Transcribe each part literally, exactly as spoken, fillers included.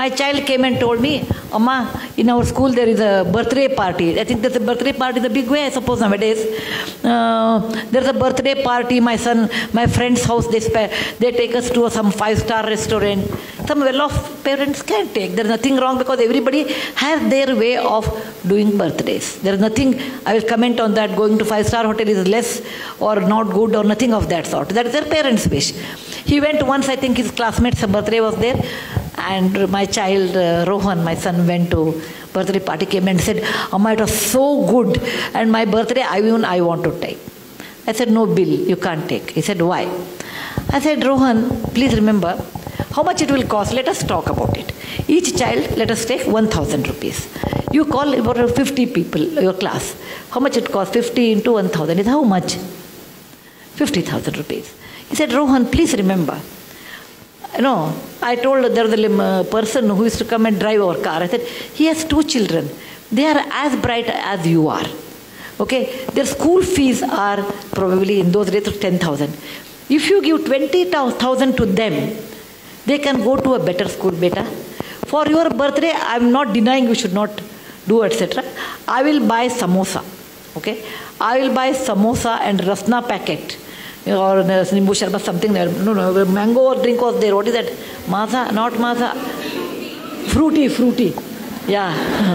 My child came and told me, Amma, in our school there is a birthday party. I think there's a birthday party in a big way, I suppose nowadays. Uh, there's a birthday party, my son, my friend's house, they, spare, they take us to some five-star restaurant. Some well-off parents can take. There's nothing wrong because everybody has their way of doing birthdays. There's nothing, I will comment on that, going to five-star hotel is less or not good or nothing of that sort. That is their parents' wish. He went once, I think his classmate's birthday was there. And my child, uh, Rohan, my son, went to birthday party, came and said, Amma, it was so good. And my birthday, I, even I want to take. I said, no, Bill, you can't take. He said, why? I said, Rohan, please remember, how much it will cost? Let us talk about it. Each child, let us take one thousand rupees. You call about fifty people, your class. How much it costs? fifty into one thousand is how much? fifty thousand rupees. He said, Rohan, please remember, you know, I told there was a uh, person who used to come and drive our car. I said, he has two children. They are as bright as you are. Okay? Their school fees are probably in those days ten thousand. If you give twenty thousand to them, they can go to a better school, beta. For your birthday, I am not denying you should not do, et cetera. I will buy samosa. Okay? I will buy samosa and rasna packet. Or nimbu sharbat, something there. No, no, mango or drink was there. What is that? Maza? Not maza. Fruity, fruity. Yeah.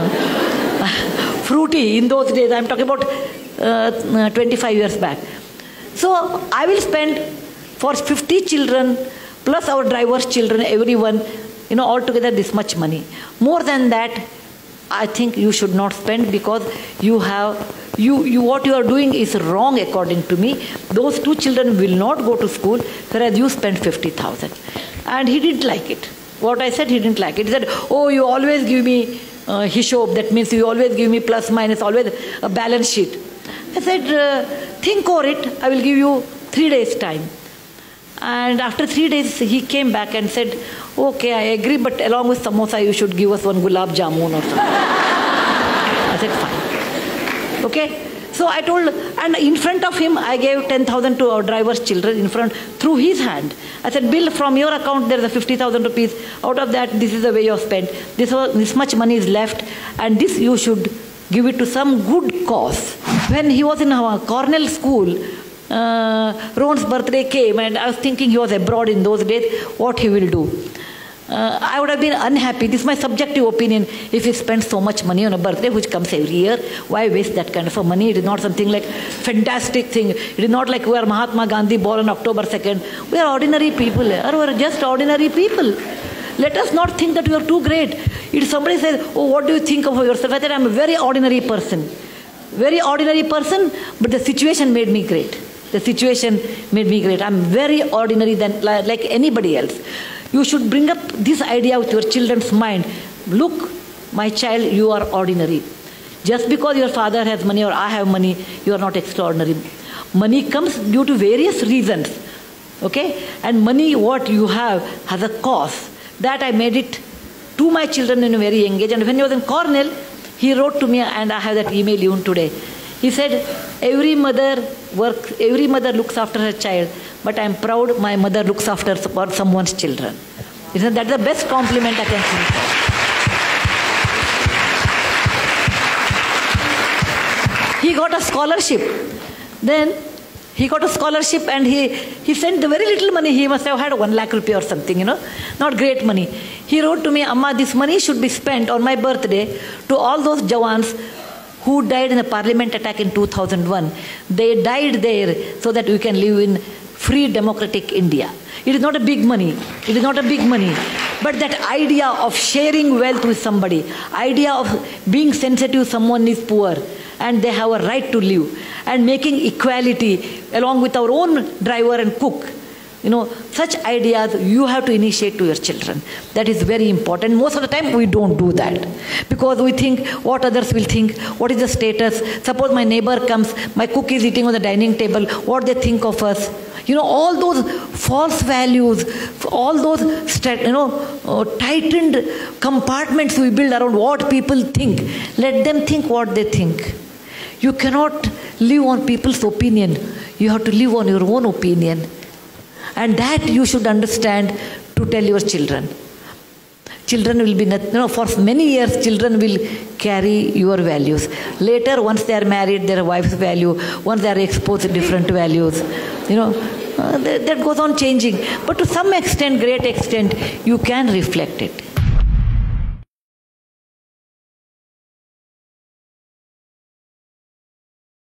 Fruity in those days. I am talking about uh, twenty-five years back. So I will spend for fifty children plus our driver's children, everyone, you know, altogether this much money. More than that, I think you should not spend because you have, you, you what you are doing is wrong according to me. Those two children will not go to school, whereas you spend fifty thousand. And he didn't like it. What I said, he didn't like it. He said, oh, you always give me uh, hishob, that means you always give me plus minus, always a balance sheet. I said, uh, think over it, I will give you three days time. And after three days, he came back and said, okay, I agree, but along with samosa, you should give us one gulab jamun or something. I said, fine. Okay? So I told, and in front of him, I gave ten thousand to our driver's children in front, through his hand. I said, Bill, from your account, there is a fifty thousand rupees. Out of that, this is the way you have spent. This, this much money is left, and this you should give it to some good cause. When he was in our Cornell school, Uh, Ron's birthday came and I was thinking he was abroad in those days, what he will do. Uh, I would have been unhappy, this is my subjective opinion, if he spends so much money on a birthday which comes every year. Why waste that kind of a money? It is not something like fantastic thing. It is not like we are Mahatma Gandhi born on October second. We are ordinary people, or we are just ordinary people. Let us not think that we are too great. If somebody says, oh, what do you think of yourself? I said, I am a very ordinary person. Very ordinary person, but the situation made me great. The situation made me great. I'm very ordinary than like anybody else. You should bring up this idea with your children's mind. Look, my child, you are ordinary. Just because your father has money or I have money, you are not extraordinary. Money comes due to various reasons. Okay? And money, what you have, has a cost. That I made it to my children in a very young age. And when he was in Cornell, he wrote to me, and I have that email even today. He said, every mother works, every mother looks after her child, but I am proud my mother looks after someone's children. He said, that's the best compliment I can think of. He got a scholarship. Then he got a scholarship and he, he sent the very little money. He must have had one lakh rupee or something, you know, not great money. He wrote to me, Amma, this money should be spent on my birthday to all those Jawans who died in a parliament attack in two thousand one. They died there so that we can live in free democratic India. It is not a big money. It is not a big money. But that idea of sharing wealth with somebody, idea of being sensitive someone is poor and they have a right to live, and making equality along with our own driver and cook. You know, such ideas you have to initiate to your children. That is very important. Most of the time we don't do that because we think what others will think, what is the status. Suppose my neighbor comes, my cook is eating on the dining table, what they think of us. You know, all those false values, all those, you know, uh, tightened compartments we build around what people think. Let them think what they think. You cannot live on people's opinion. You have to live on your own opinion. And that you should understand to tell your children. Children will be, you know, for many years, children will carry your values. Later, once they are married, their wife's value, once they are exposed to different values, you know, uh, that, that goes on changing. But to some extent, great extent, you can reflect it.